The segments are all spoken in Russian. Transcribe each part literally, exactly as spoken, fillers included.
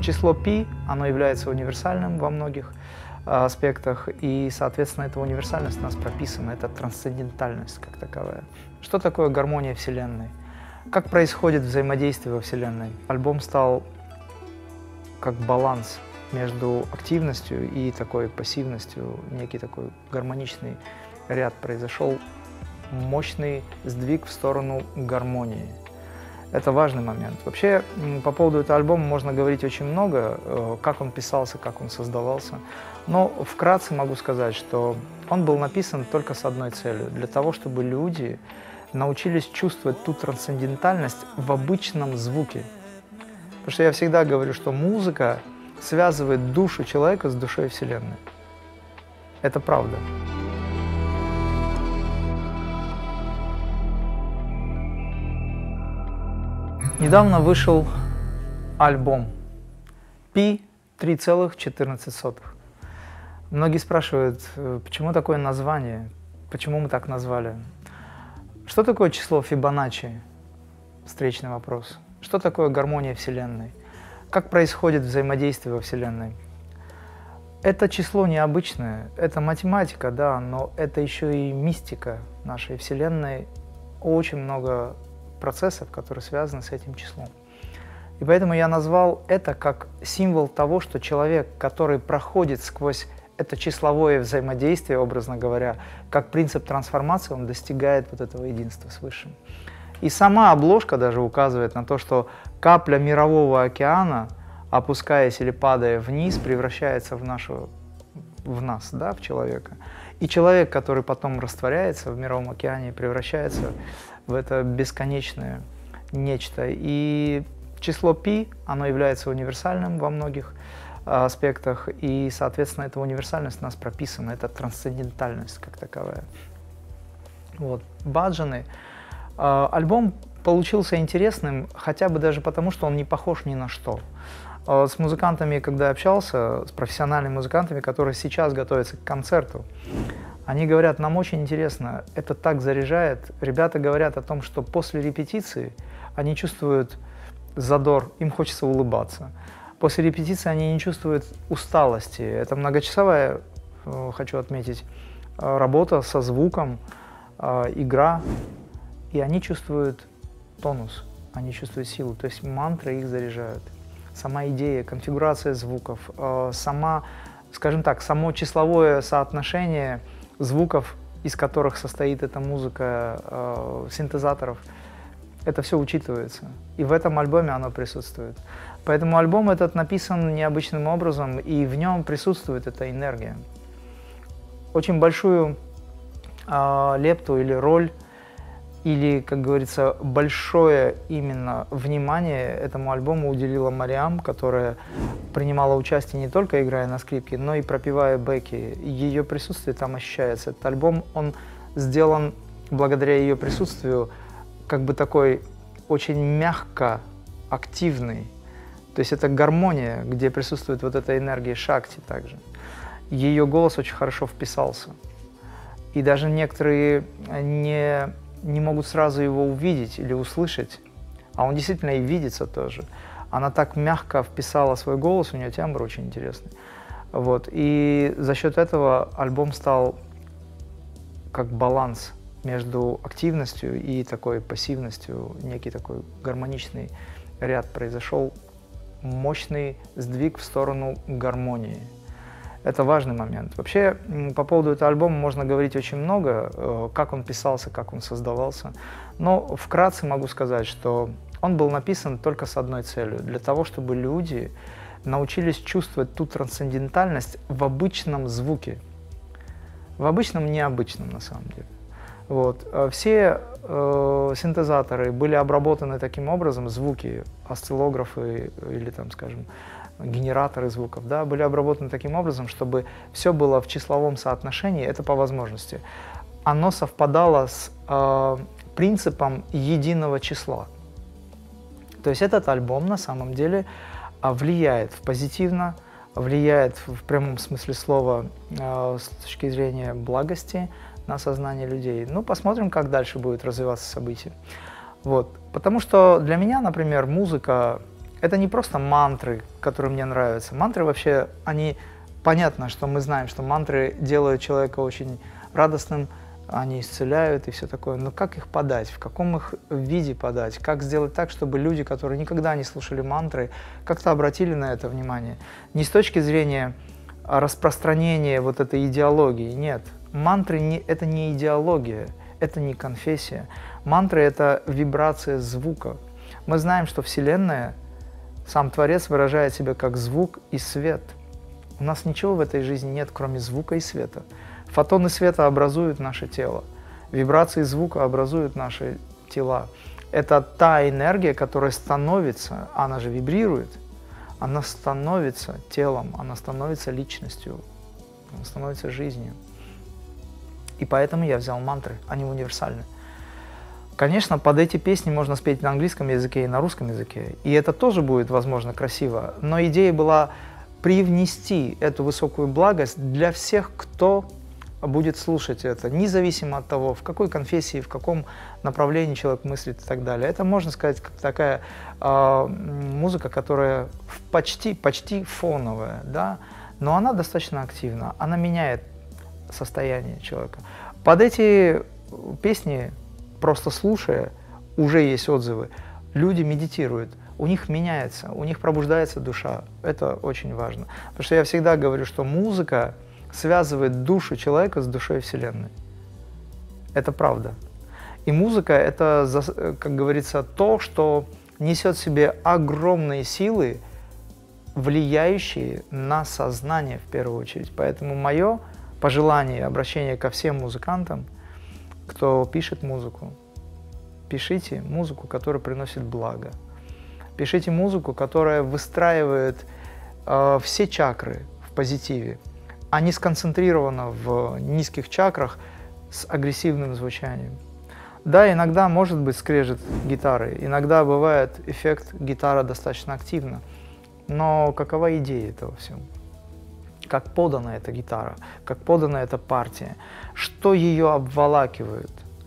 число π, оно является универсальным во многих аспектах, и, соответственно, эта универсальность у нас прописана, это трансцендентальность как таковая. Что такое гармония Вселенной? Как происходит взаимодействие во Вселенной? Альбом стал как баланс между активностью и такой пассивностью, некий такой гармоничный ряд произошел, мощный сдвиг в сторону гармонии. Это важный момент. Вообще, по поводу этого альбома можно говорить очень много, как он писался, как он создавался. Но вкратце могу сказать, что он был написан только с одной целью. Для того, чтобы люди научились чувствовать ту трансцендентальность в обычном звуке. Потому что я всегда говорю, что музыка связывает душу человека с душой Вселенной. Это правда. Недавно вышел альбом π три целых четырнадцать сотых. Многие спрашивают, почему такое название, почему мы так назвали. Что такое число Фибоначчи? Встречный вопрос. Что такое гармония Вселенной? Как происходит взаимодействие во Вселенной? Это число необычное, это математика, да, но это еще и мистика нашей Вселенной. Очень много процессов, которые связаны с этим числом. И поэтому я назвал это как символ того, что человек, который проходит сквозь это числовое взаимодействие, образно говоря, как принцип трансформации, он достигает вот этого единства с Высшим. И сама обложка даже указывает на то, что капля мирового океана, опускаясь или падая вниз, превращается в, нашу, в нас, да, в человека. И человек, который потом растворяется в мировом океане, превращается в это бесконечное нечто. И число π, оно является универсальным во многих аспектах, и, соответственно, эта универсальность у нас прописана, это трансцендентальность как таковая. Вот. Баджаны. Альбом получился интересным, хотя бы даже потому, что он не похож ни на что. С музыкантами, когда я общался, с профессиональными музыкантами, которые сейчас готовятся к концерту, они говорят, нам очень интересно, это так заряжает. Ребята говорят о том, что после репетиции они чувствуют задор, им хочется улыбаться. После репетиции они не чувствуют усталости. Это многочасовая, хочу отметить, работа со звуком, игра, и они чувствуют тонус, они чувствуют силу, то есть мантры их заряжают. Сама идея, конфигурация звуков, сама, скажем так, само числовое соотношение звуков, из которых состоит эта музыка, синтезаторов, это все учитывается. И в этом альбоме оно присутствует. Поэтому альбом этот написан необычным образом, и в нем присутствует эта энергия. Очень большую э, лепту или роль, или, как говорится, большое именно внимание этому альбому уделила Мариам, которая принимала участие не только играя на скрипке, но и пропевая бэки. Ее присутствие там ощущается. Этот альбом, он сделан благодаря ее присутствию, как бы такой очень мягко активный. То есть это гармония, где присутствует вот эта энергия шакти также. Ее голос очень хорошо вписался. И даже некоторые не, не могут сразу его увидеть или услышать, а он действительно и видится тоже. Она так мягко вписала свой голос, у нее тембр очень интересный. Вот. И за счет этого альбом стал как баланс между активностью и такой пассивностью, некий такой гармоничный ряд произошел, мощный сдвиг в сторону гармонии. Это важный момент. Вообще, по поводу этого альбома можно говорить очень много, как он писался, как он создавался. Но вкратце могу сказать, что он был написан только с одной целью. Для того, чтобы люди научились чувствовать ту трансцендентальность в обычном звуке. В обычном, необычном на самом деле. Вот. Все э, синтезаторы были обработаны таким образом, звуки, осциллографы или, там, скажем, генераторы звуков, да, были обработаны таким образом, чтобы все было в числовом соотношении, это по возможности. Оно совпадало с э, принципом единого числа. То есть этот альбом на самом деле влияет в позитивно, влияет в прямом смысле слова э, с точки зрения благости на сознание людей. Ну, посмотрим, как дальше будет развиваться событие. Вот. Потому что для меня, например, музыка Это не просто мантры, которые мне нравятся. Мантры вообще, они, понятно, что мы знаем, что мантры делают человека очень радостным, они исцеляют и все такое. Но как их подать, в каком их виде подать, как сделать так, чтобы люди, которые никогда не слушали мантры, как-то обратили на это внимание. Не с точки зрения распространения вот этой идеологии, нет. Мантры не, это не идеология, это не конфессия. Мантры — это вибрация звука. Мы знаем, что Вселенная, сам Творец выражает себя как звук и свет. У нас ничего в этой жизни нет, кроме звука и света. Фотоны света образуют наше тело, вибрации звука образуют наши тела. Это та энергия, которая становится, она же вибрирует, она становится телом, она становится личностью, она становится жизнью. И поэтому я взял мантры, они универсальны. Конечно, под эти песни можно спеть на английском языке и на русском языке, и это тоже будет, возможно, красиво, но идея была привнести эту высокую благость для всех, кто будет слушать это, независимо от того, в какой конфессии, в каком направлении человек мыслит и так далее. Это, можно сказать, как такая э, музыка, которая почти, почти фоновая, да? Но она достаточно активна, она меняет состояние человека. Под эти песни, просто слушая, уже есть отзывы, люди медитируют, у них меняется, у них пробуждается душа. Это очень важно. Потому что я всегда говорю, что музыка связывает душу человека с душой Вселенной. Это правда. И музыка — это, как говорится, то, что несет в себе огромные силы, влияющие на сознание в первую очередь. Поэтому мое пожелание и обращение ко всем музыкантам, кто пишет музыку: пишите музыку, которая приносит благо. Пишите музыку, которая выстраивает э, все чакры в позитиве, а не сконцентрирована в низких чакрах с агрессивным звучанием. Да, иногда может быть скрежет гитары, иногда бывает эффект гитара достаточно активна, но какова идея этого всего? Как подана эта гитара, как подана эта партия, что ее обволакивает?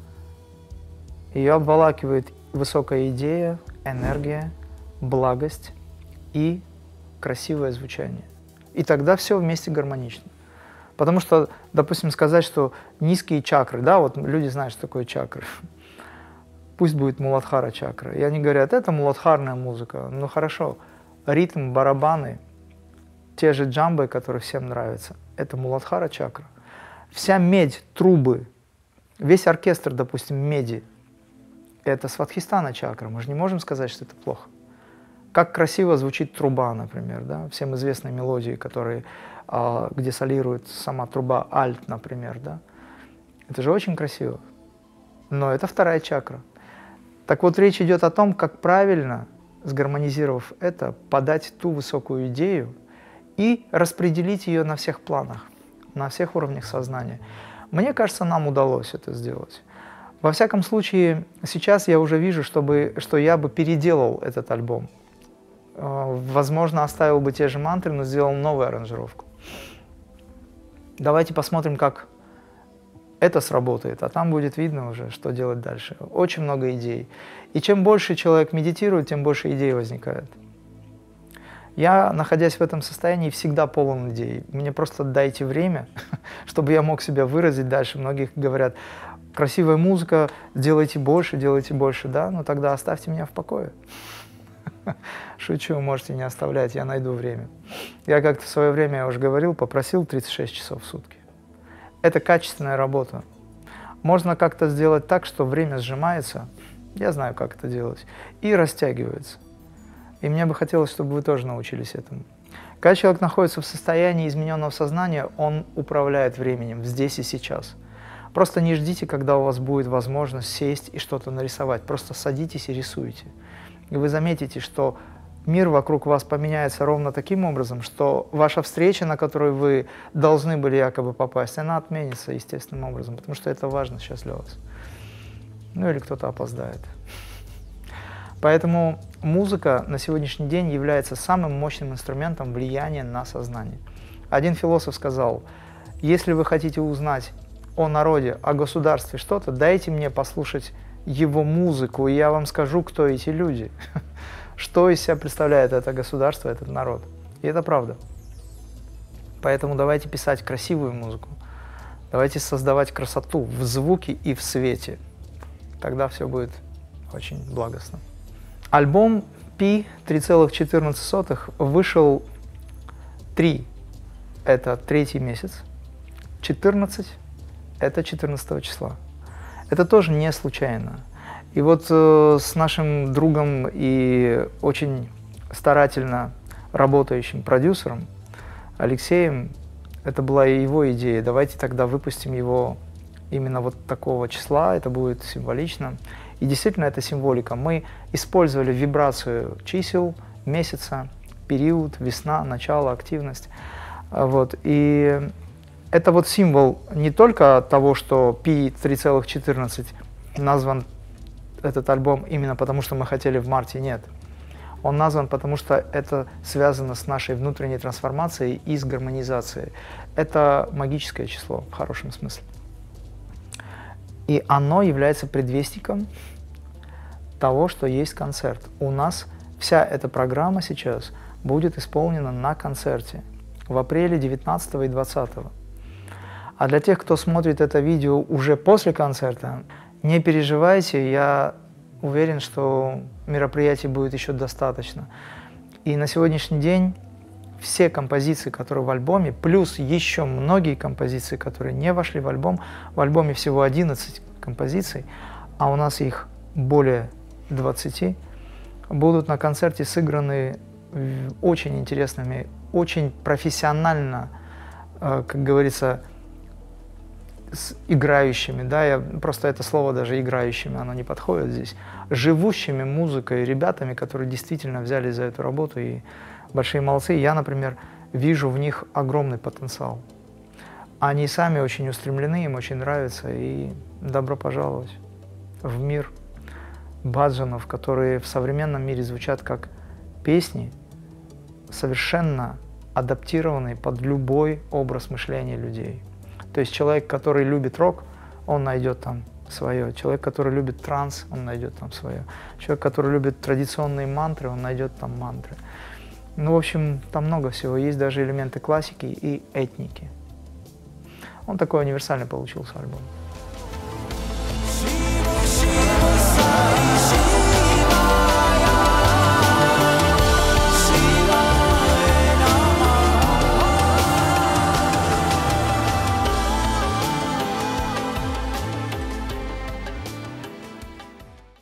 Ее обволакивает высокая идея, энергия, благость и красивое звучание. И тогда все вместе гармонично. Потому что, допустим, сказать, что низкие чакры, да, вот люди знают, что такое чакры. Пусть будет муладхара чакра. И они говорят, это муладхарная музыка. Ну хорошо, ритм, барабаны, те же джамбы, которые всем нравятся, это муладхара чакра. Вся медь, трубы, весь оркестр, допустим, меди, это свадхистана чакра. Мы же не можем сказать, что это плохо. Как красиво звучит труба, например, да? Всем известные мелодии, которые, а, где солирует сама труба, альт, например, да? Это же очень красиво. Но это вторая чакра. Так вот, речь идет о том, как правильно, сгармонизировав это, подать ту высокую идею и распределить ее на всех планах, на всех уровнях сознания. Мне кажется, нам удалось это сделать. Во всяком случае, сейчас я уже вижу, чтобы, что я бы переделал этот альбом. Возможно, оставил бы те же мантры, но сделал новую аранжировку. Давайте посмотрим, как это сработает, а там будет видно уже, что делать дальше. Очень много идей. И чем больше человек медитирует, тем больше идей возникает. Я, находясь в этом состоянии, всегда полон идей. Мне просто дайте время, чтобы я мог себя выразить дальше. Многие говорят, красивая музыка, делайте больше, делайте больше. Да, но тогда оставьте меня в покое. Шучу, можете не оставлять, я найду время. Я как-то в свое время, я уже говорил, попросил тридцать шесть часов в сутки. Это качественная работа. Можно как-то сделать так, что время сжимается, я знаю, как это делать, и растягивается. И мне бы хотелось, чтобы вы тоже научились этому. Когда человек находится в состоянии измененного сознания, он управляет временем здесь и сейчас. Просто не ждите, когда у вас будет возможность сесть и что-то нарисовать. Просто садитесь и рисуйте. И вы заметите, что мир вокруг вас поменяется ровно таким образом, что ваша встреча, на которую вы должны были якобы попасть, она отменится естественным образом, потому что это важно сейчас для вас. Ну или кто-то опоздает. Поэтому музыка на сегодняшний день является самым мощным инструментом влияния на сознание. Один философ сказал, если вы хотите узнать о народе, о государстве что-то, дайте мне послушать его музыку, и я вам скажу, кто эти люди. что из себя представляет это государство, этот народ. И это правда. Поэтому давайте писать красивую музыку, давайте создавать красоту в звуке и в свете. Тогда все будет очень благостно. Альбом Пи три целых четырнадцать сотых вышел три – это третий месяц, четырнадцать – это четырнадцатого числа. Это тоже не случайно. И вот э, с нашим другом и очень старательно работающим продюсером Алексеем, это была и его идея, давайте тогда выпустим его именно вот такого числа, это будет символично. И действительно, это символика. Мы использовали вибрацию чисел, месяца, период, весна, начало, активность. Вот. И это вот символ не только того, что Пи три целых четырнадцать назван этот альбом именно потому, что мы хотели в марте, нет. Он назван потому, что это связано с нашей внутренней трансформацией и с гармонизацией. Это магическое число в хорошем смысле. И оно является предвестником того, что есть концерт. У нас вся эта программа сейчас будет исполнена на концерте в апреле девятнадцатого и двадцатого. А для тех, кто смотрит это видео уже после концерта, не переживайте, я уверен, что мероприятий будет еще достаточно. И на сегодняшний день все композиции, которые в альбоме, плюс еще многие композиции, которые не вошли в альбом, в альбоме всего одиннадцать композиций, а у нас их более двадцати, будут на концерте сыграны очень интересными, очень профессионально, как говорится, с играющими, да, я просто это слово даже играющими, оно не подходит здесь, живущими музыкой ребятами, которые действительно взялись за эту работу и большие молодцы. Я, например, вижу в них огромный потенциал. Они сами очень устремлены, им очень нравится, и добро пожаловать в мир баджанов, которые в современном мире звучат как песни, совершенно адаптированные под любой образ мышления людей. То есть человек, который любит рок, он найдет там свое. Человек, который любит транс, он найдет там свое. Человек, который любит традиционные мантры, он найдет там мантры. Ну, в общем, там много всего. Есть даже элементы классики и этники. Он такой универсальный получился альбом.